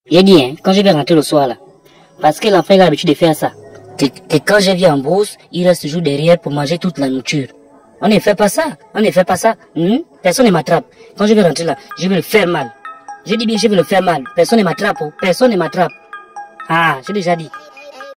J'ai dit, hein, quand je vais rentrer le soir là, parce que l'enfant a l'habitude de faire ça, que quand je viens en brousse, il reste toujours derrière pour manger toute la nourriture. On ne fait pas ça, on ne fait pas ça. Personne ne m'attrape. Quand je vais rentrer là, je vais le faire mal. Je dis bien, je vais le faire mal. Personne ne m'attrape, personne ne m'attrape. Ah, j'ai déjà dit.